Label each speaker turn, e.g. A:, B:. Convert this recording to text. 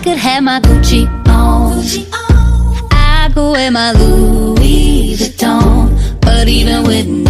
A: could have my Gucci on, I could wear my Louis Vuitton, but even with